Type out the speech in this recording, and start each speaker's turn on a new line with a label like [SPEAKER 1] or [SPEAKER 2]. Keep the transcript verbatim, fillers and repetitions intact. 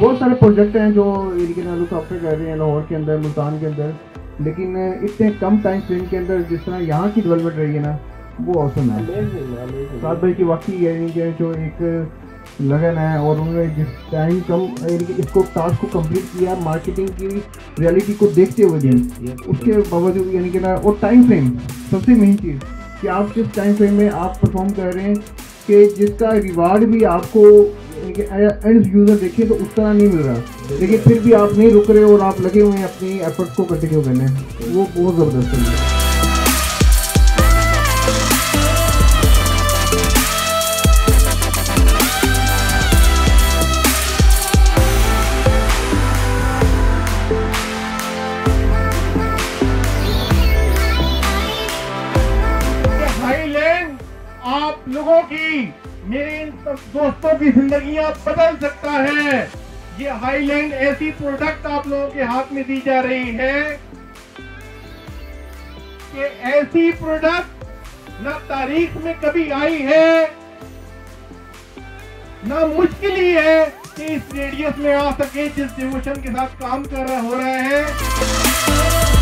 [SPEAKER 1] बहुत सारे प्रोजेक्ट हैं जो इनके लुक आफ्टर कर रहे हैं लाहौर के अंदर, मुल्तान के अंदर, लेकिन इतने कम टाइम फ्रेम के अंदर जिस तरह यहाँ की डेवलपमेंट रही है ना, वो औसम है। साथ भाई की वाकई यानी कि जो एक लगन है और उन्होंने जिस टाइम कम यानी कि इसको टास्क को कंप्लीट किया, मार्केटिंग की रियलिटी को देखते हुए भी, उसके बावजूद यानी कि ना, और टाइम फ्रेम सबसे मेन चीज़ कि आप जिस टाइम फ्रेम में आप परफॉर्म कर रहे हैं कि जिसका रिवार्ड भी आपको एंड यूज़र देखिए तो उस तरह नहीं मिल रहा, लेकिन फिर भी आप नहीं रुक रहे और आप लगे हुए हैं अपनी एफर्ट्स को कंटिन्यू करने, वो बहुत ज़बरदस्त है।
[SPEAKER 2] आप लोगों की, मेरे इन दोस्तों की जिंदगियां बदल सकता है। ये हाईलैंड ऐसी प्रोडक्ट आप लोगों के हाथ में दी जा रही है कि ऐसी प्रोडक्ट न तारीख में कभी आई है, न मुश्किल ही है कि इस रेडियस में आ सके जिस डिवोशन के साथ काम कर रहा हो रहा है।